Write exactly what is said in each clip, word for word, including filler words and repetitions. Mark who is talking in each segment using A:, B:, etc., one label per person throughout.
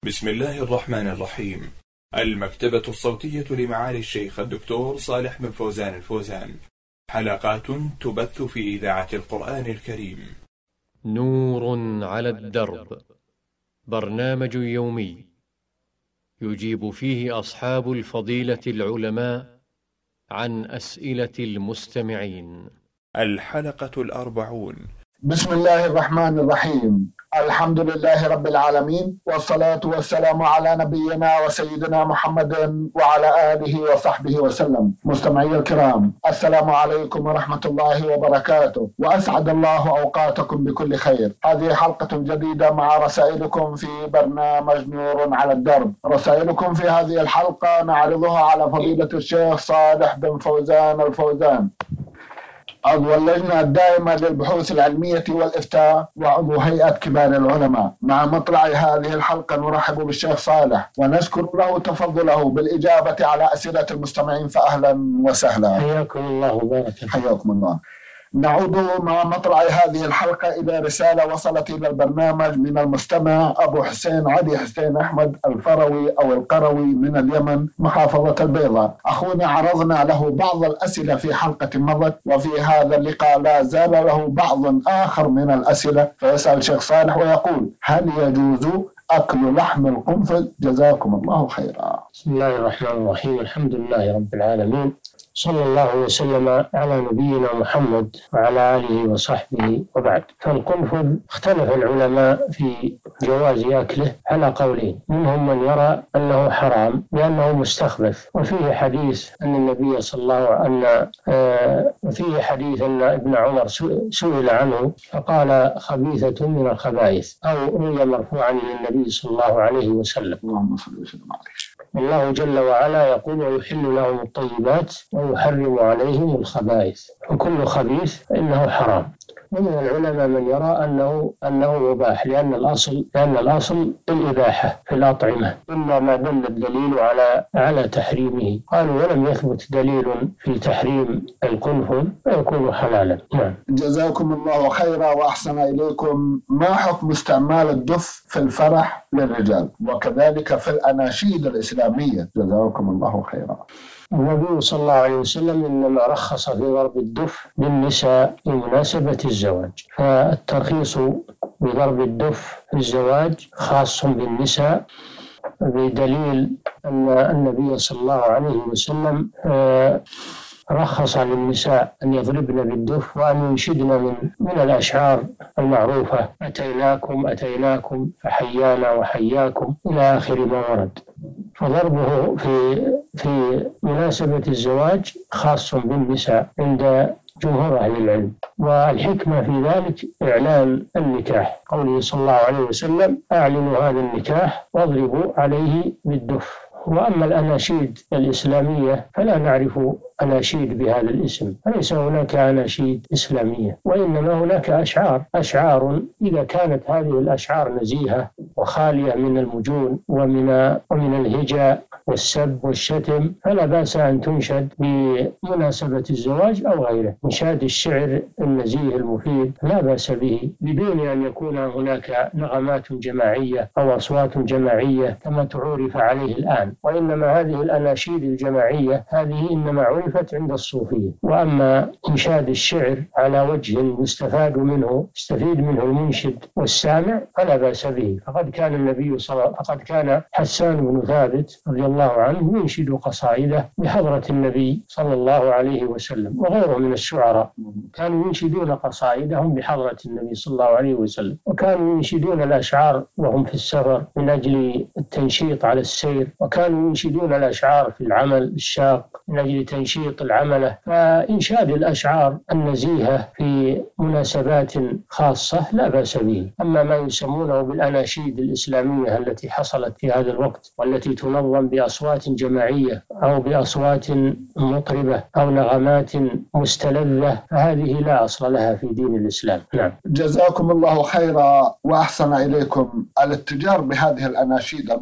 A: بسم الله الرحمن الرحيم. المكتبة الصوتية لمعالي الشيخ الدكتور صالح بن فوزان الفوزان، حلقات تبث في إذاعة القرآن الكريم.
B: نور على الدرب، برنامج يومي يجيب فيه أصحاب الفضيلة العلماء عن أسئلة المستمعين.
A: الحلقة الأربعون.
C: بسم الله الرحمن الرحيم. الحمد لله رب العالمين، والصلاة والسلام على نبينا وسيدنا محمد وعلى آله وصحبه وسلم. مستمعي الكرام، السلام عليكم ورحمة الله وبركاته، وأسعد الله أوقاتكم بكل خير. هذه حلقة جديدة مع رسائلكم في برنامج نور على الدرب. رسائلكم في هذه الحلقة نعرضها على فضيلة الشيخ صالح بن فوزان الفوزان، عضو اللجنة الدائمة للبحوث العلمية والإفتاء وعضو هيئة كبار العلماء. مع مطلع هذه الحلقة نرحب بالشيخ صالح ونشكر له تفضله بالإجابة على أسئلة المستمعين، فأهلا وسهلا.
D: حياكم الله وبارك.
C: حياكم الله. نعود مع مطلع هذه الحلقة إلى رسالة وصلت إلى البرنامج من المستمع أبو حسين علي حسين أحمد الفروي أو القروي من اليمن محافظة البيضاء. أخونا عرضنا له بعض الأسئلة في حلقة مضت، وفي هذا اللقاء لا زال له بعض آخر من الأسئلة، فيسأل الشيخ صالح ويقول: هل يجوز أكل لحم القنفذ؟ جزاكم الله خيرا.
D: بسم الله الرحمن الرحيم. الحمد لله رب العالمين، صلى الله وسلم على نبينا محمد وعلى آله وصحبه، وبعد. فالقنفذ اختلف العلماء في جواز أكله على قولين، منهم من يرى أنه حرام لأنه مستخبث، وفيه حديث أن النبي صلى الله عليه وسلم آه وفيه حديث أن ابن عمر سئل عنه فقال خبيثة من الخبائث، أو روي مرفوعا للنبي صلى الله عليه وسلم.
C: اللهم صل وسلم عليه.
D: الله جل وعلا يقول: ويحل لهم الطيبات ويحرم عليهم الخبائث، وكل خبيث فإنه حرام. ومن العلماء من يرى أنه أنه مباح، لأن الأصل لأن الأصل الإباحة في الأطعمة، إلا ما دل الدليل على على تحريمه. قالوا: ولم يثبت دليل في تحريم القنفذ فيكون حلالا. نعم.
C: جزاكم الله خيرا وأحسن إليكم. ما حكم استعمال الدف في الفرح للرجال وكذلك في الأناشيد الإسلامية؟ جزاكم الله خيرا.
D: النبي صلى الله عليه وسلم إنما رخص في ضرب الدف للنساء بمناسبة الزواج، فالترخيص بضرب الدف في الزواج خاص بالنساء، بدليل أن النبي صلى الله عليه وسلم رخص للنساء أن يضربن بالدف وأن ينشدن من من الأشعار المعروفة: أتيناكم أتيناكم فحيانا وحياكم، إلى آخر ما ورد. فضربه في في مناسبة الزواج خاص بالنساء عند جمهور أهل العلم، والحكمة في ذلك إعلان النكاح، قوله صلى الله عليه وسلم: أعلنوا هذا النكاح واضربوا عليه بالدف. وأما الأناشيد الإسلامية فلا نعرف أناشيد بهذا الاسم، فليس هناك أناشيد إسلامية، وإنما هناك أشعار أشعار إذا كانت هذه الأشعار نزيهة وخالية من المجون ومن ومن الهجاء والسب والشتم فلا بأس أن تنشد بمناسبة الزواج أو غيره. إنشاد الشعر النزيه المفيد لا بأس به، بدون أن يكون هناك نغمات جماعية أو أصوات جماعية كما تعرف عليه الآن، وإنما هذه الأناشيد الجماعية هذه إنما عرفت عند الصوفية. وأما إنشاد الشعر على وجه يستفاد منه يستفيد منه المنشد والسامع فلا بأس به، فقد كان النبي صلى الله فقد كان حسان بن ثابت رضي الله عنه ينشد قصائده بحضرة النبي صلى الله عليه وسلم، وغيره من الشعراء كانوا ينشدون قصائدهم بحضرة النبي صلى الله عليه وسلم، وكانوا ينشدون الأشعار وهم في السفر من أجل التنشيط على السير، وكانوا ينشدون الأشعار في العمل الشاق من أجل تنشيط العملة. فإنشاد الأشعار النزيهة في مناسبات خاصة لا بأس به. أما ما يسمونه بالأناشيد الإسلامية التي حصلت في هذا الوقت والتي تنظم بأصوات جماعية أو بأصوات مطربة أو نغمات مستلذة فهذه لا أصل لها في دين الإسلام. نعم.
C: جزاكم الله خيرا وأحسن إليكم. الاتجار بهذه الأناشيد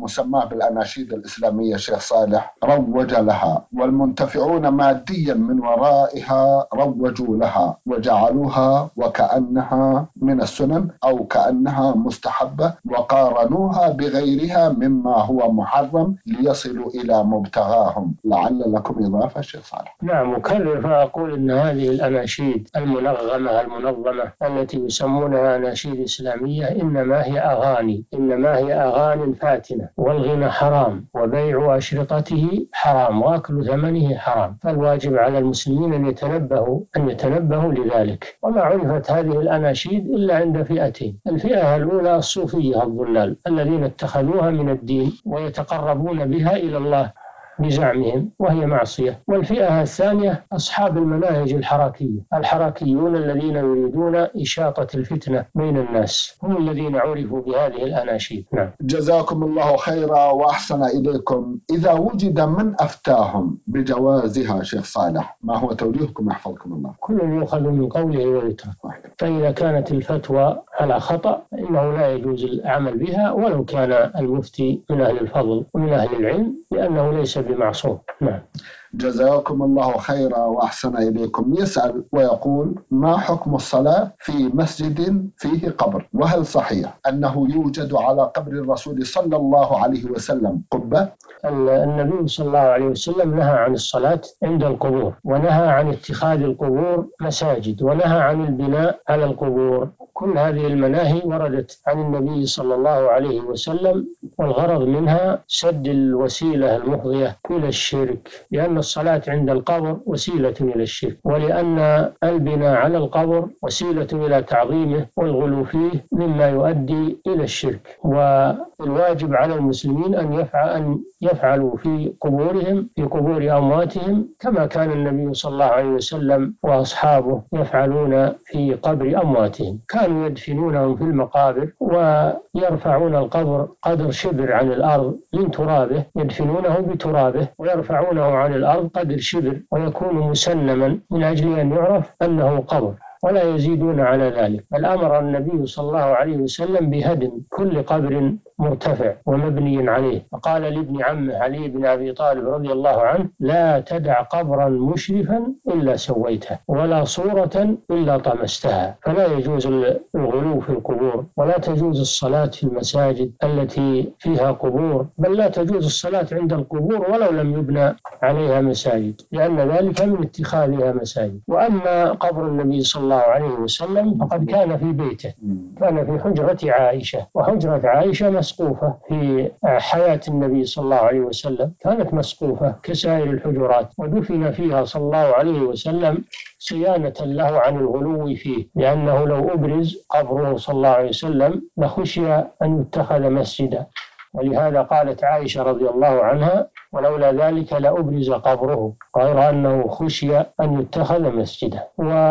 C: المسماة بالأناشيد الإسلامية شيخ صالح روج لها، والمنتفعون ماديا من ورائها روجوا لها وجعلوها وكأنها من السنن أو كأنها مستحبة، وقارنوها بغيرها مما هو محرم ليصلوا إلى مبتغاهم. لعل لكم إضافة شيخ صالح؟
D: نعم، أكرر فأقول إن هذه الأناشيد المنغمة المنظمة التي يسمونها أناشيد إسلامية إنما هي أغاني، إنما هي أغاني فاتنة، والغنى حرام، وبيع أشرطته حرام، وأكل ثمنه حرام. فالواجب على المسلمين أن يتنبهوا أن يتنبهوا لذلك. وما عرفت هذه الأناشيد إلا عند فئتين: الفئة الأولى الصوفية الضلال الذين اتخذوها من الدين ويتقربون بها إلى الله بزعمهم، وهي معصية. والفئة الثانية أصحاب المناهج الحركية، الحركيون الذين يريدون إشاطة الفتنة بين الناس، هم الذين عرفوا بهذه الأناشيد. نعم.
C: جزاكم الله خيرا وأحسن إليكم. إذا وجد من أفتاهم بجوازها شيخ صالح، ما هو توجيهكم يحفظكم الله؟
D: كل يؤخذ من قوله ويترك. فإذا كانت الفتوى على خطأ إنه لا يجوز العمل بها ولو كان المفتي من أهل الفضل ومن أهل العلم، لأنه ليس بمعصوم. نعم.
C: جزاكم الله خيرا وأحسن إليكم. يسأل ويقول: ما حكم الصلاة في مسجد فيه قبر؟ وهل صحيح أنه يوجد على قبر الرسول صلى الله عليه وسلم قبة؟
D: النبي صلى الله عليه وسلم نهى عن الصلاة عند القبور، ونهى عن اتخاذ القبور مساجد، ونهى عن البناء على القبور. كل هذه المناهي وردت عن النبي صلى الله عليه وسلم، والغرض منها سد الوسيلة المفضية إلى الشرك، لأن الصلاة عند القبر وسيلة إلى الشرك، ولأن البناء على القبر وسيلة إلى تعظيمه والغلو فيه مما يؤدي إلى الشرك. والواجب على المسلمين أن يفعل أن يفعلوا في قبورهم في قبور أمواتهم كما كان النبي صلى الله عليه وسلم وأصحابه يفعلون في قبر أمواتهم. كانوا يدفنونهم في المقابر ويرفعون القبر قدر شبر عن الأرض من ترابه، يدفنونه بترابه ويرفعونه عن الأرض قدر شبر، ويكون مسنما من أجل أن يعرف أنه قبر، ولا يزيدون على ذلك. بل أمر النبي صلى الله عليه وسلم بهدم كل قبر مرتفع ومبني عليه، فقال لابن عمه علي بن أبي طالب رضي الله عنه: لا تدع قبرا مشرفا إلا سويته، ولا صورة إلا طمستها. فلا يجوز الغلو في القبور، ولا تجوز الصلاة في المساجد التي فيها قبور، بل لا تجوز الصلاة عند القبور ولو لم يبنى عليها مساجد، لأن ذلك من اتخاذها مساجد. وأما قبر النبي صلى الله عليه وسلم فقد كان في بيته، كان في حجرة عائشة، وحجرة عائشة مسقوفة في حياة النبي صلى الله عليه وسلم، كانت مسقوفة كسائر الحجرات، ودفن فيها صلى الله عليه وسلم صيانة له عن الغلو فيه، لأنه لو أبرز قبره صلى الله عليه وسلم لخشي أن يتخذ مسجدا. ولهذا قالت عائشة رضي الله عنها: ولولا ذلك لأبرز قبره، غير أنه خشي أن يتخذ مسجدا.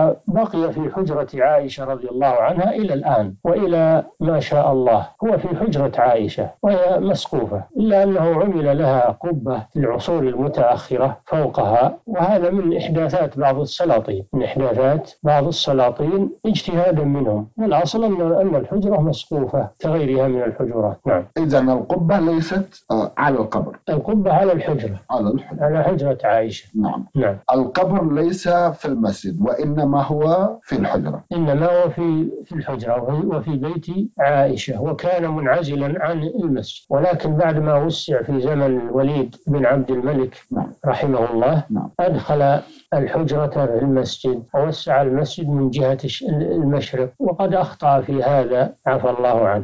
D: وبقي في حجرة عائشة رضي الله عنها إلى الآن، وإلى ما شاء الله هو في حجرة عائشة وهي مسقوفة، إلا أنه عمل لها قبة في العصور المتأخرة فوقها، وهذا من إحداثات بعض السلاطين من إحداثات بعض السلاطين اجتهادا منهم، والأصل أن الحجرة مسقوفة كغيرها من الحجرات. نعم.
C: إذن القبة ليست على القبر،
D: القبة على الحجرة
C: على الحجرة
D: على حجرة عائشة.
C: نعم.
D: نعم.
C: القبر ليس في المسجد، وإنما هو في الحجرة.
D: إنما هو في في الحجرة وفي بيت عائشة، وكان منعزلا عن المسجد. ولكن بعد ما وسع في زمن الوليد بن عبد الملك
C: نعم.
D: رحمه الله
C: نعم.
D: أدخل الحجرة في المسجد ووسع المسجد من جهة المشرق، وقد أخطأ في هذا عفى الله عنه.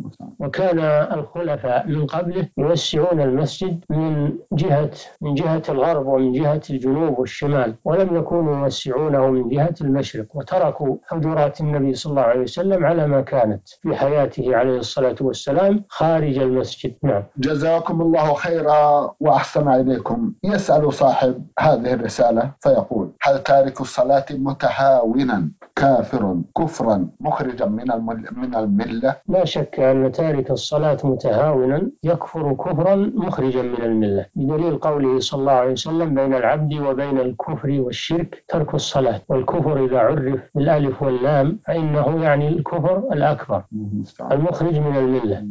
D: وكان الخلفاء من قبله يوسعون المسجد من جهة من جهة الغرب ومن جهة الجنوب والشمال، ولم يكونوا يوسعونه من جهة المشرق، وتركوا حجرات النبي صلى الله عليه وسلم على ما كانت في حياته عليه الصلاة والسلام خارج المسجد. نعم.
C: جزاكم الله خيرا وأحسن إليكم. يسأل صاحب هذه الرسالة فيقول: هل تارك الصلاة متهاونا كافر كفرا مخرجا من من الملة؟
D: لا شك أن تارك الصلاة متهاونا يكفر كفرا مخرجا من الملة، بدليل قوله صلى الله عليه وسلم: بين العبد وبين الكفر والشرك ترك الصلاة. والكفر إذا عرف بالألف واللام فإنه يعني الكفر الأكبر المخرج من الملة.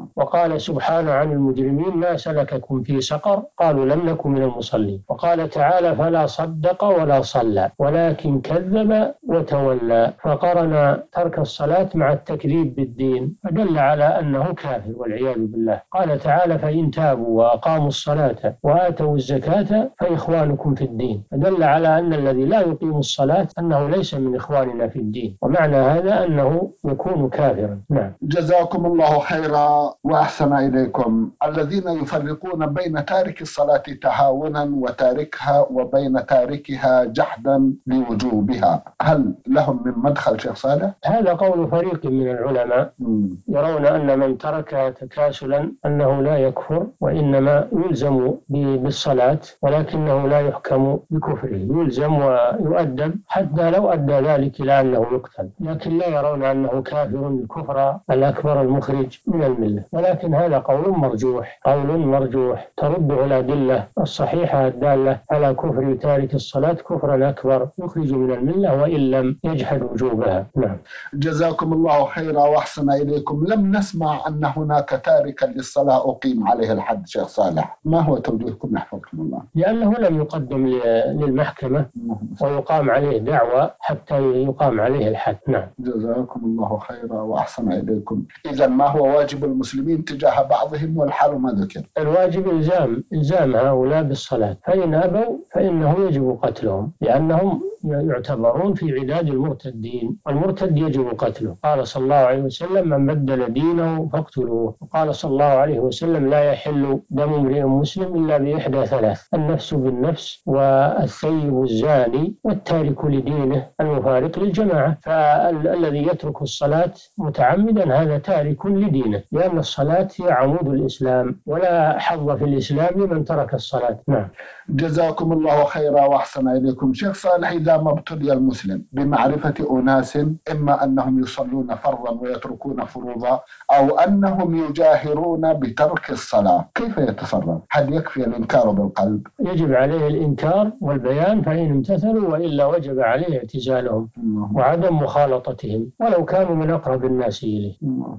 D: وقال سبحانه عن المجرمين ما سلككم في سقر قالوا لم نكن من المصلين. وقال تعالى فلا صدق ولا صلى ولكن كذب وتولى، فقرن ترك الصلاة مع التكذيب بالدين فدل على أنه كافر والعياذ بالله. قال تعالى فإن تابوا وأقاموا الصلاة وآتوا الزكاة فإخوانكم في الدين، فدل على أن الذي لا يقيم الصلاة أنه ليس من إخواننا في الدين، ومعنى هذا أنه يكون كافرا. نعم.
C: جزاكم الله خيرا وأحسن إليكم. الذين يفرقون بين تارك الصلاة تهاونا وتاركها وبين تاركها جحدا لوجوبها، هل لهم من مدخل شيخ صالح؟
D: هذا قول فريق من العلماء يرون أن من تركها تكاسلا أنه لا يكفر وإنما يلزم بالصلاة، ولكنه لا يحكم بكفره، يلزم ويؤدب حتى لو أدى ذلك إلى أنه يقتل، لكن لا يرون أنه كافر الكفر الأكبر المخرج من الملة. ولكن هذا قول مرجوح، قول مرجوح ترد على الأدلة الصحيحة الدالة على كفر تارك الصلاة كفرا أكبر يخرج من الملة وإن لم يجحد وجوبها. نعم.
C: جزاكم الله خيرا وأحسن إليكم. لم نسمع أن هناك تاركا للصلاة أقيم عليه الحد شيخ صالح، ما هو توجيهكم يحفظكم الله؟
D: لأنه لم يقدم للمحكمة ويقام عليه دعوة حتى يقام عليه الحد. نعم.
C: جزاكم الله خيرا وأحسن إليكم. إذا ما هو واجب المسلمين تجاه بعضهم والحال ما ذكر؟
D: الواجب إلزام إلزام هؤلاء بالصلاة، فإن أبوا فإنه يجب قتلهم لأنهم يعتبرون في عداد المرتدين، والمرتد يجب قتله. قال صلى الله عليه وسلم من بدل دينه فاقتلوه. وقال صلى الله عليه وسلم لا يحل دم امرئ مسلم إلا بإحدى ثلاث: النفس بالنفس والثيب الزاني والتارك لدينه المفارق للجماعة. فالذي يترك الصلاة متعمدا هذا تارك لدينه، لأن الصلاة هي عمود الإسلام ولا حظ في الإسلام لمن ترك الصلاة. نعم.
C: جزاكم الله خيرا وأحسن إليكم. شيخ صالح، إذا ما ابتلي المسلم بمعرفة أناس إما أنهم يصلون فرضا ويتركون فروضا أو أنهم يجاهرون بترك الصلاة، كيف يتصرف؟ هل يكفي الإنكار بالقلب؟
D: يجب عليه الإنكار والبيان، فإن امتثلوا وإلا وجب عليه اعتزالهم وعدم مخالطتهم ولو كانوا من أقرب الناس إليه.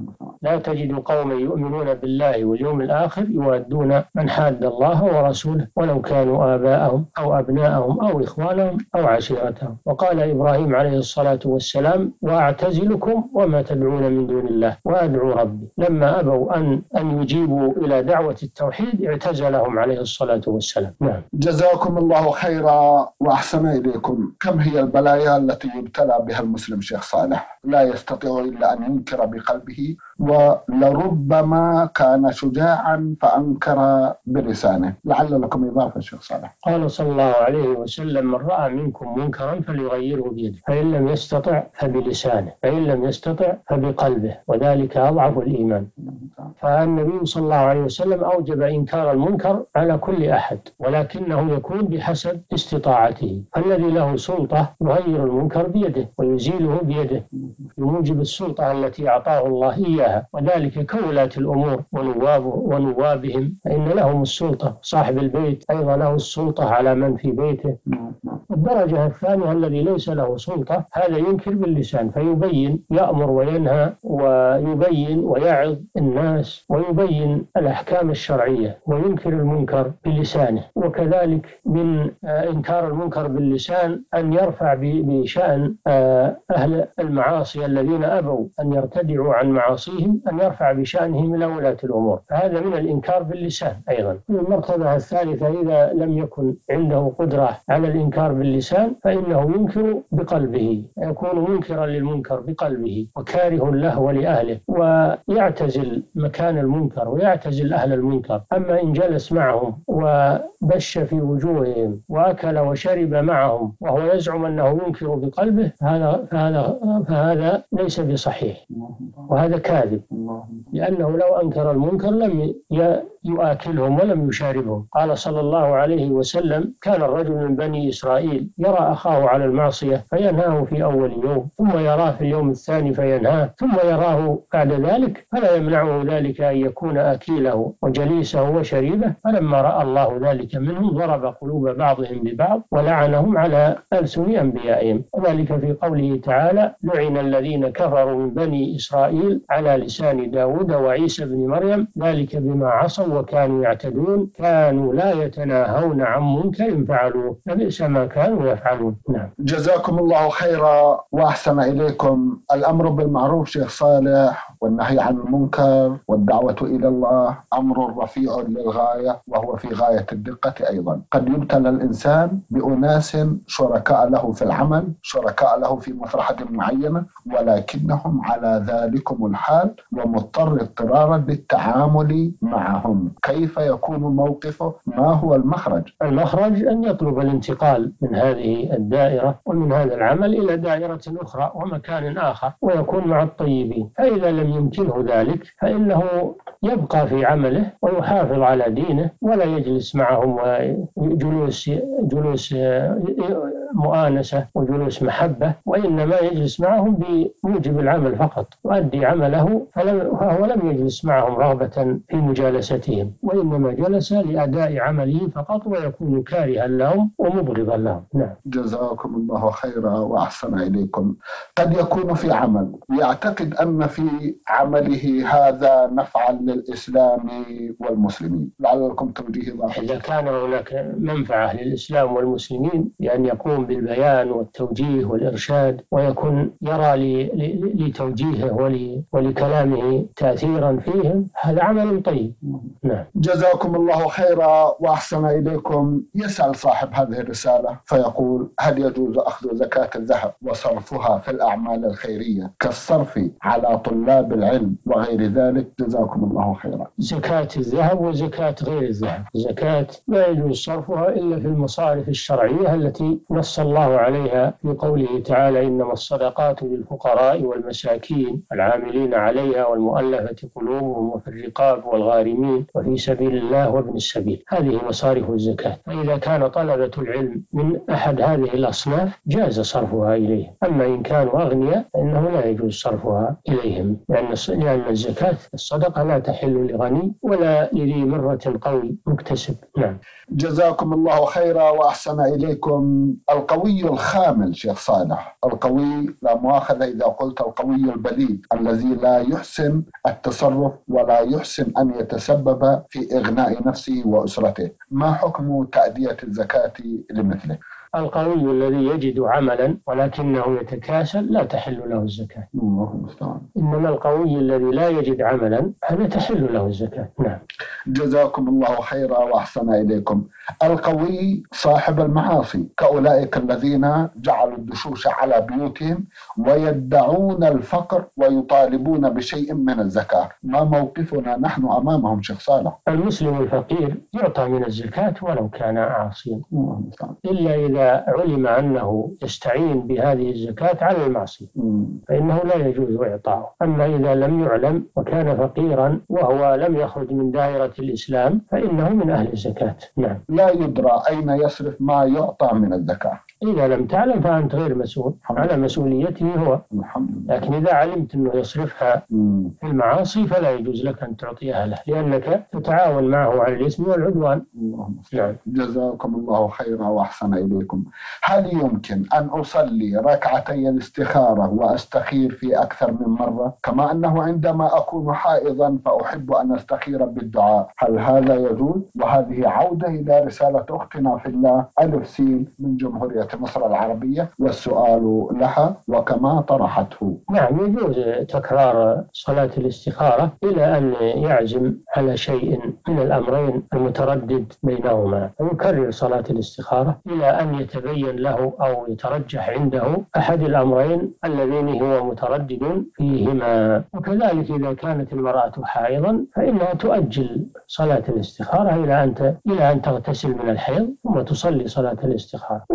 D: لا تجد قوما يؤمنون بالله واليوم الآخر يوادون من حاد الله ورسوله ولو كانوا آباءهم أو أبناءهم أو إخوانهم أو عشيرتهم. وقال إبراهيم عليه الصلاة والسلام وأعتزلكم وما تدعون من دون الله وأدعو ربي. لما أبوا أن أن يجيبوا إلى دعوة التوحيد اعتزلهم عليه الصلاة والسلام. نعم.
C: جزاكم الله خيرا وأحسن إليكم. كم هي البلايا التي يبتلى بها المسلم شيخ صالح لا يستطيع إلا أن ينكر بقلبه، ولربما كان شجاعا فأنكر بلسانه؟ لعل لكم إضافة شيخ صالح.
D: قال صلى الله عليه وسلم من رأى منكم منكرا فليغيره بيده، فإن لم يستطع فبلسانه، فإن لم يستطع فبقلبه، وذلك أضعف الإيمان. فالنبي صلى الله عليه وسلم أوجب إنكار المنكر على كل أحد، ولكنه يكون بحسب استطاعته. فالذي له سلطة يغير المنكر بيده ويزيله بيده بموجب السلطة التي أعطاه الله إياها، وذلك كولاة الأمور ونوابه ونوابهم فإن لهم السلطة. صاحب البيت أيضا له السلطة على من في بيته. الدرجة الثانية الذي ليس له سلطة هذا ينكر باللسان فيبين، يأمر وينهى ويبين ويعظ الناس ويبين الأحكام الشرعية وينكر المنكر بلسانه. وكذلك من إنكار المنكر باللسان أن يرفع بشأن أهل المعاصي الذين أبوا أن يرتدعوا عن معاصيهم أن يرفع بشأنهم إلى ولاة الأمور، فهذا من الإنكار باللسان أيضا. المرتبة الثالثة إذا لم يكن عنده قدرة على الإنكار باللسان فإنه ينكر بقلبه، يكون منكرا للمنكر بقلبه وكاره له ولأهله ويعتزل مكان المنكر ويعتزل أهل المنكر. أما إن جلس معهم وبش في وجوههم وأكل وشرب معهم وهو يزعم أنه ينكر بقلبه فهذا, فهذا, فهذا ليس بصحيح وهذا كاذب، لأنه لو أنكر المنكر لم يؤكلهم ولم يشاربهم. قال صلى الله عليه وسلم كان الرجل من بني إسرائيل إسرائيل يرى أخاه على المعصية فينهاه في أول يوم، ثم يراه في اليوم الثاني فينهاه، ثم يراه بعد ذلك، فلا يمنعه ذلك أن يكون أكيله وجليسه وشريبه. فلما رأى الله ذلك منهم ضرب قلوب بعضهم ببعض ولعنهم على ألسن أنبيائهم. وذلك في قوله تعالى: لعن الذين كفروا من بني إسرائيل على لسان داود وعيسى بن مريم ذلك بما عصوا وكانوا يعتدون كانوا لا يتناهون عن منكر فعلوه لبئس ما كانوا يفعلون. نعم.
C: جزاكم الله خيرا وأحسن إليكم. الأمر بالمعروف شيخ صالح والنهي عن المنكر والدعوة إلى الله أمر رفيع للغاية، وهو في غاية الدقة أيضا. قد يبتلى الإنسان بأناس شركاء له في العمل، شركاء له في مصلحة معينة، ولكنهم على ذلكم الحال ومضطر اضطرارا للتعامل معهم. كيف يكون موقفه؟ ما هو المخرج؟
D: المخرج أن يطلب الانتقال من هذه الدائرة ومن هذا العمل إلى دائرة أخرى ومكان آخر ويكون مع الطيبين. فإذا لم يمكنه ذلك فإنه يبقى في عمله ويحافظ على دينه ولا يجلس معهم وجلوس جلوس مؤانسة وجلوس محبة، وإنما يجلس معهم بموجب العمل فقط، يؤدي عمله، فهو لم يجلس معهم رغبة في مجالستهم، وإنما جلس لأداء عمله فقط ويكون كارها لهم ومبغضا لهم. نعم.
C: جزاكم الله خيرا وأحسن إليكم. قد يكون في عمل يعتقد أن في عمله هذا نفعا للإسلام والمسلمين، لعلكم توجيه ضعف.
D: إذا كان هناك منفعة للإسلام والمسلمين بأن يقوم بالبيان والتوجيه والإرشاد ويكون يرى لتوجيهه ولكلامه تأثيرا فيهم، هذا عمل طيب. نعم.
C: جزاكم الله خيرا وأحسن إليكم. يسأل صاحب هذه الرسالة فيقول: هل يجوز أخذ زكاة الذهب وصرفها في الأعمال الخيرية كالصرف على طلاب العلم وغير ذلك؟ جزاكم الله خيرا.
D: زكاة الذهب وزكاة غير الذهب، زكاة لا يجوز صرفها إلا في المصارف الشرعية التي نص الله عليها في قوله تعالى: إنما الصدقات للفقراء والمساكين العاملين عليها والمؤلفة قلوبهم وفي الرقاب والغارمين وفي سبيل الله وابن السبيل. هذه مصارف الزكاة. فإذا كان طلبة العلم من أحد هذه الأصناف جاز صرفها إليهم، أما إن كانوا أغنياء فإنه لا يجوز صرفها إليهم، لأن لأن الزكاة الصدقة لا تحل لغني ولا لذي مرة قوي مكتسب. نعم.
C: جزاكم الله خيرا وأحسن إليكم. القوي الخامل شيخ صالح، القوي لا مؤاخذة إذا قلت القوي البليد الذي لا يحسن التصرف ولا يحسن أن يتسبب في إغناء نفسه وأسرته، ما حكم تأدية الزكاة لمثله؟
D: القوي الذي يجد عملا ولكنه يتكاسل لا تحل له الزكاة. إنما القوي الذي لا يجد عملا هذا تحل له الزكاة. نعم.
C: جزاكم الله خيرا وأحسن إليكم. القوي صاحب المعاصي كأولئك الذين جعلوا الدشوش على بيوتهم ويدعون الفقر ويطالبون بشيء من الزكاة، ما موقفنا نحن أمامهم شيخ صالح؟
D: المسلم الفقير يعطى من الزكاة ولو كان عاصيا، إلا إذا علم أنه يستعين بهذه الزكاة على المعصية فإنه لا يجوز إعطاؤه. أما إذا لم يعلم وكان فقيرا وهو لم يخرج من دائرة الإسلام فإنه من أهل الزكاة. نعم.
C: لا يدرى أين يصرف ما يعطى من الزكاة.
D: إذا لم تعلم فأنت غير مسؤول، على مسؤوليته هو. لكن إذا علمت أنه يصرفها في المعاصي فلا يجوز لك أن تعطيها له، لأنك تتعاون معه على الإثم والعدوان.
C: نعم. جزاكم الله خيرا وأحسن إليكم. هل يمكن أن أصلي ركعتي الاستخارة وأستخير في أكثر من مرة، كما أنه عندما أكون حائضا فأحب أن أستخير بالدعاء، هل هذا يجوز؟ وهذه عودة إلى رسالة أختنا في الله ألف سين من جمهورية مصر العربية، والسؤال لها وكما طرحته.
D: نعم، يجوز تكرار صلاة الاستخارة إلى أن يعزم على شيء من الأمرين المتردد بينهما، ويكرر صلاة الاستخارة إلى أن يتبين له أو يترجح عنده أحد الأمرين اللذين هو متردد فيهما. وكذلك إذا كانت المرأة حائضا فإنها تؤجل صلاة الاستخارة إلى أن إلى أن تغتسل من الحيض ثم تصلي صلاة الاستخارة. وإذا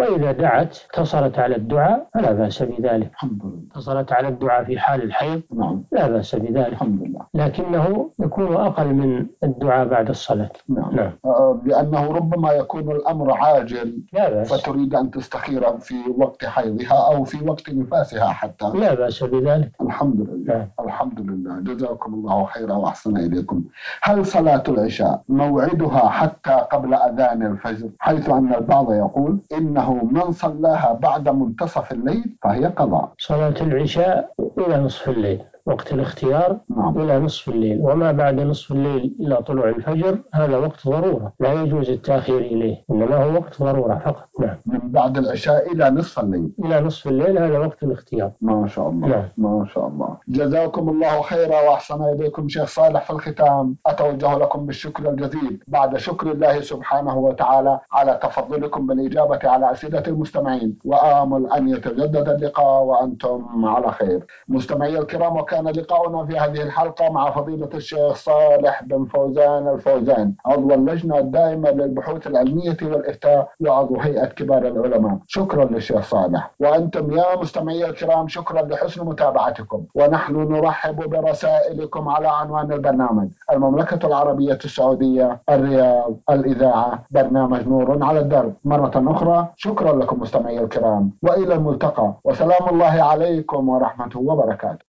D: دعت اقتصرت على الدعاء فلا بأس بذلك.
C: الحمد لله.
D: اقتصرت على الدعاء في حال الحيض
C: نعم.
D: لا بأس بذلك.
C: الحمد لله.
D: لكنه يكون أقل من الدعاء بعد الصلاة.
C: نعم.
D: نعم.
C: آه لأنه ربما يكون الأمر عاجل
D: لا بأس.
C: فتريد أن تستخير في وقت حيضها أو في وقت نفاسها حتى.
D: لا بأس بذلك.
C: الحمد لله.
D: نعم.
C: الحمد لله. جزاكم الله خيرا وأحسن إليكم. هل صلاة العشاء موعدها حتى قبل أذان الفجر، حيث أن البعض يقول إنه من صلاها بعد منتصف الليل فهي قضاء؟
D: صلاة العشاء إلى نصف الليل، وقت الاختيار.
C: نعم.
D: إلى نصف الليل، وما بعد نصف الليل إلى طلوع الفجر هذا وقت ضرورة، لا يجوز التأخير إليه، إنما هو وقت ضرورة فقط. نعم.
C: من بعد العشاء إلى نصف الليل.
D: إلى نصف الليل هذا وقت الاختيار.
C: ما شاء الله.
D: نعم.
C: ما شاء الله. جزاكم الله خيرا وأحسن إليكم. شيخ صالح، في الختام أتوجه لكم بالشكر الجزيل بعد شكر الله سبحانه وتعالى على تفضلكم بالإجابة على أسئلة المستمعين، وآمل أن يتجدد اللقاء وأنتم على خير. مستمعي الكرام، وكان لقاؤنا في هذه الحلقة مع فضيلة الشيخ صالح بن فوزان الفوزان، عضو اللجنة الدائمة للبحوث العلمية والإفتاء وعضو هيئة كبار العلماء. شكرا للشيخ صالح. وأنتم يا مستمعي الكرام شكرا لحسن متابعتكم، ونحن نرحب برسائلكم على عنوان البرنامج: المملكة العربية السعودية، الرياض، الإذاعة، برنامج نور على الدرب. مرة أخرى شكرا لكم مستمعي الكرام، وإلى الملتقى، وسلام الله عليكم ورحمته وبركاته.